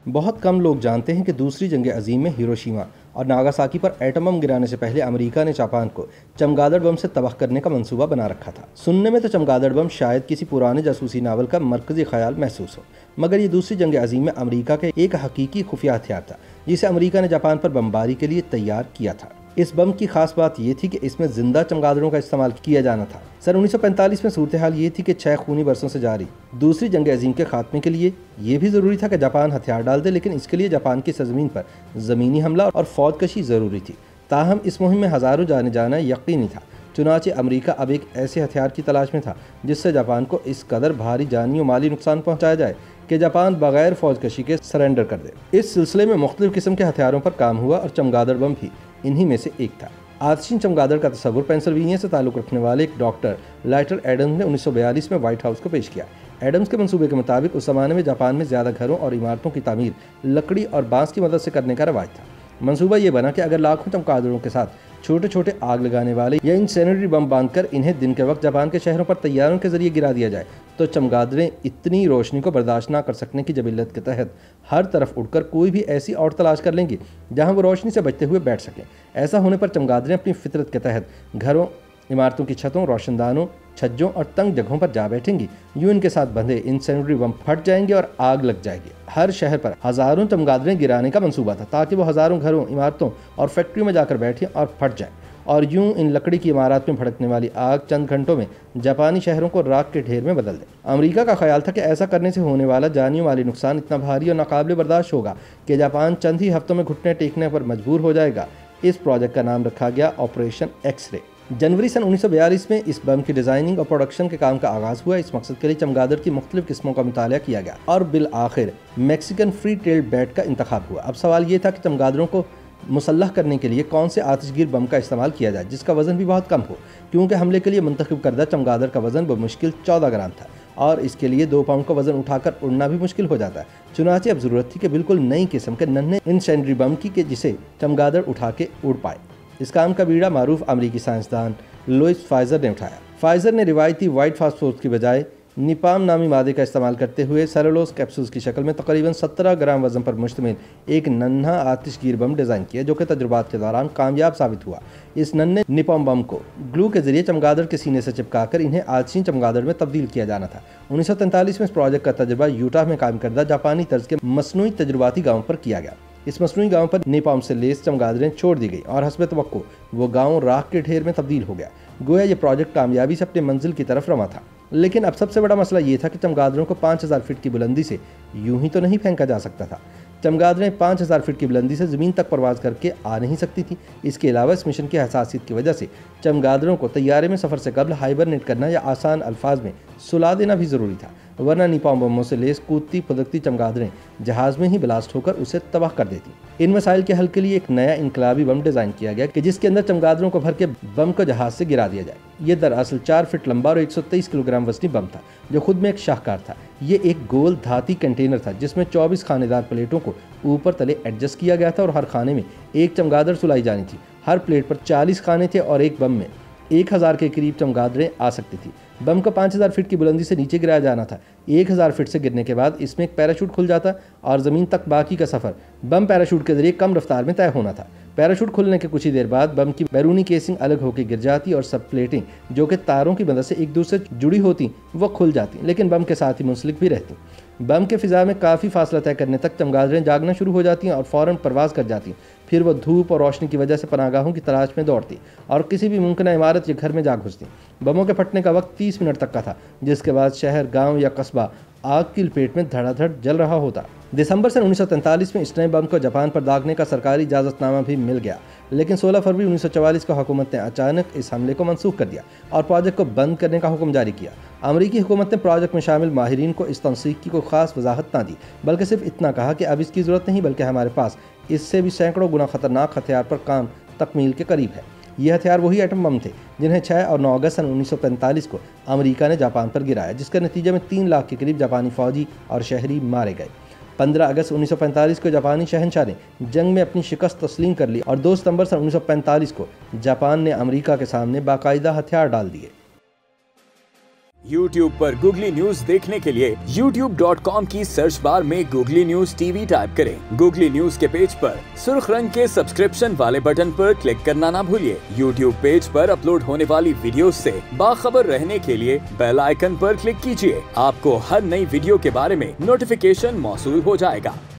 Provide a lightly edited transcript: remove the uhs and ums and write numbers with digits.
बहुत कम लोग जानते हैं कि दूसरी जंग अजीम में हिरोशिमा और नागासाकी पर एटम बम गिराने से पहले अमेरिका ने जापान को चमगादड़ बम से तबाह करने का मंसूबा बना रखा था। सुनने में तो चमगादड़ बम शायद किसी पुराने जासूसी नावल का मरकजी ख्याल महसूस हो, मगर ये दूसरी जंग अजीम में अमेरिका का एक हकीकी खुफिया हथियार था जिसे अमेरिका ने जापान पर बमबारी के लिए तैयार किया था। इस बम की खास बात यह थी कि इसमें जिंदा चमगादड़ों का इस्तेमाल किया जाना था। सन 1945 में सूरत हाल ये थी कि 6 खूनी बरसों से जारी दूसरी जंग अजीम के खात्मे के लिए यह भी जरूरी था कि जापान हथियार डाल दे, लेकिन इसके लिए जापान की सरजमीन पर ज़मीनी हमला और फौजकशी ज़रूरी थी। ताहम इस मुहिम में हज़ारों जाने जाना यकीनी था। चुनाचे अमेरिका अब एक ऐसे हथियार की तलाश में था जिससे जापान को इस कदर भारी जानी और माली नुकसान पहुँचाया जाए कि जापान बगैर फौजकशी के सरेंडर कर दे। इस सिलसिले में मुख्तलिफ किस्म के हथियारों पर काम हुआ और चमगादड़ बम भी इन्हीं में से एक था। आतिशी चमगादड़ का तस्वुर पेंसिल्वेनिया से ताल्लुक़ रखने वाले एक डॉक्टर लाइटर एडम्स ने 1942 में व्हाइट हाउस को पेश किया। एडम्स के मंसूबे के मुताबिक उस ज़माने में जापान में ज़्यादा घरों और इमारतों की तामीर लकड़ी और बांस की मदद से करने का रवाज था। मंसूबा ये बना कि अगर लाखों चमगादड़ों के साथ छोटे छोटे आग लगाने वाले या इंसेनरी बम बांधकर इन्हें दिन के वक्त जापान के शहरों पर तैयारों के जरिए गिरा दिया जाए तो चमगादड़ें इतनी रोशनी को बर्दाश्त ना कर सकने की जबिल्लत के तहत हर तरफ उड़कर कोई भी ऐसी और तलाश कर लेंगी जहां वो रोशनी से बचते हुए बैठ सकें। ऐसा होने पर चमगादड़ें अपनी फितरत के तहत घरों, इमारतों की छतों, रोशनदानों, छज्जों और तंग जगहों पर जा बैठेंगी। यूं इनके साथ बंधे इंसेनरी बम फट जाएंगे और आग लग जाएगी। हर शहर पर हजारों चमगादड़ें गिराने का मंसूबा था ताकि वो हजारों घरों, इमारतों और फैक्ट्रियों में जाकर बैठें और फट जाएं। और यूं इन लकड़ी की इमारत में भड़कने वाली आग चंद घंटों में जापानी शहरों को राख के ढेर में बदल दे। अमेरिका का ख्याल था कि ऐसा करने से होने वाला जानी माली नुकसान इतना भारी और नाकाबिले बर्दाश्त होगा कि जापान चंद ही हफ्तों में घुटने टेकने पर मजबूर हो जाएगा। इस प्रोजेक्ट का नाम रखा गया ऑपरेशन एक्स-रे। जनवरी सन 1942 में इस बम की डिज़ाइनिंग और प्रोडक्शन के काम का आगाज़ हुआ। इस मकसद के लिए चमगादड़ की मुख्तलिफ किस्मों का मुताला किया गया और बिल आखिर मैक्सिकन फ्री टेल्ड बैट का इंतखाब हुआ। अब सवाल ये था कि चमगादड़ों को मुसल्लह करने के लिए कौन से आतिशगीर बम का इस्तेमाल किया जाए जिसका वज़न भी बहुत कम हो, क्योंकि हमले के लिए मुंतखब करदा चमगादड़ का वज़न बमुश्किल 14 ग्राम था और इसके लिए 2 पाउंड का वज़न उठाकर उड़ना भी मुश्किल हो जाता है। चुनाचे अब ज़रूरत थी कि बिल्कुल नई किस्म के नन्हे इंसेनरी बम की जिसे चमगादड़ उठा के उड़ पाए। इस काम का बीड़ा मारूफ अमरीकी साइंसदान लुइस फाइजर ने उठाया। फाइजर ने रिवायती वाइट फास्फोरस की बजाय निपाम नामी मादे का इस्तेमाल करते हुए सेलुलोज कैप्सूल्स की शक्ल में तकरीबन 17 ग्राम वजन पर मुश्तमिल एक नन्हा आतिशगीर बम डिज़ाइन किया जो कि तजुर्बात के दौरान कामयाब साबित हुआ। इस नन्हे निपाम बम को ग्लू के जरिए चमगादड़ के सीने से चिपकाकर इन्हें आतिशी चमगादड़ में तब्दील किया जाना था। 1943 में इस प्रोजेक्ट का तजुर्बा यूटा में कायम करदा जापानी तर्ज के मसनूई तजुर्बाती गाँव पर किया गया। इस मसनूई गांव पर नेपाम से लेस चमगादड़ें छोड़ दी गई और हस्बे तवक्को वो गांव राख के ढेर में तब्दील हो गया। गोया ये प्रोजेक्ट कामयाबी से अपने मंजिल की तरफ रवा था। लेकिन अब सबसे बड़ा मसला ये था कि चमगादड़ों को 5000 फीट की बुलंदी से यूं ही तो नहीं फेंका जा सकता था। चमगादड़ें 5000 फीट की बुलंदी से ज़मीन तक परवाज़ करके आ नहीं सकती थी। इसके अलावा इस मिशन की हसासियत की वजह से चमगादड़ों को तैयारे में सफ़र से कबल हाइबरनेट करना या आसान अल्फाज में सुला देना भी ज़रूरी था, वरना निपाम बमों से लेस कूदती फुदकती चमगादड़ें जहाज़ में ही ब्लास्ट होकर उसे तबाह कर देती। इन मसाइल के हल के लिए एक नया इनकलाबी बम डिज़ाइन किया गया कि जिसके अंदर चमगादड़ों को भर के बम को जहाज़ से गिरा दिया जाए। ये दरअसल 4 फीट लंबा और 123 किलोग्राम वजनी बम था जो खुद में एक शाहकार था। ये एक गोल धाती कंटेनर था जिसमें 24 खानेदार प्लेटों को ऊपर तले एडजस्ट किया गया था और हर खाने में एक चमगादड़ सुलाई जानी थी। हर प्लेट पर 40 खाने थे और एक बम में 1000 के करीब चमगादड़ें आ सकती थी। बम को 5000 फीट की बुलंदी से नीचे गिराया जाना था। 1000 फीट से गिरने के बाद इसमें एक पैराशूट खुल जाता और ज़मीन तक बाकी का सफ़र बम पैराशूट के जरिए कम रफ्तार में तय होना था। पैराशूट खुलने के कुछ ही देर बाद बम की बैरूनी केसिंग अलग होकर गिर जाती और सब प्लेटें जो कि तारों की मदद से एक दूसरे से जुड़ी होती वो खुल जाती, लेकिन बम के साथ ही मुंसलिक भी रहती। बम के फिजा में काफ़ी फासला तय करने तक चमगादड़ें जागना शुरू हो जाती और फ़ौरन परवाज़ कर जाती। फिर वो धूप और रोशनी की वजह से पनागाहों की तलाश में दौड़ती और किसी भी मुमकिन इमारत या घर में जा घुसती। बमों के फटने का वक्त 30 मिनट तक का था, जिसके बाद शहर, गांव या कस्बा आग की लपेट में धड़ाधड़ जल रहा होता। दिसंबर सन 1943 में इस नए बम को जापान पर दागने का सरकारी इजाज़तनामा भी मिल गया, लेकिन 16 फरवरी 1944 को हुकूमत ने अचानक इस हमले को मनसूख कर दिया और प्रोजेक्ट को बंद करने का हुक्म जारी किया। अमरीकी हुकूमत ने प्रोजेक्ट में शामिल माहिरीन को इस तनसीक की कोई ख़ास वजाहत ना दी, बल्कि सिर्फ इतना कहा कि अब इसकी ज़रूरत नहीं, बल्कि हमारे पास इससे भी सैकड़ों गुना ख़तरनाक हथियार पर काम तकमील के करीब है। ये हथियार वही एटम बम थे जिन्हें 6 और 9 अगस्त सन 1945 को अमेरिका ने जापान पर गिराया, जिसके नतीजे में 3 लाख के करीब जापानी फौजी और शहरी मारे गए। 15 अगस्त 1945 को जापानी शहनशाह ने जंग में अपनी शिकस्त तस्लीम कर ली और 2 सितंबर सन 1945 को जापान ने अमेरिका के सामने बाकायदा हथियार डाल दिए। YouTube पर गूगली न्यूज देखने के लिए youtube.com की सर्च बार में गूगली न्यूज टीवी टाइप करें। गूगली न्यूज के पेज पर सुर्ख रंग के सब्सक्रिप्शन वाले बटन पर क्लिक करना ना भूलिए। YouTube पेज पर अपलोड होने वाली वीडियोस से बाखबर रहने के लिए बेल आइकन पर क्लिक कीजिए। आपको हर नई वीडियो के बारे में नोटिफिकेशन मौसूल हो जाएगा।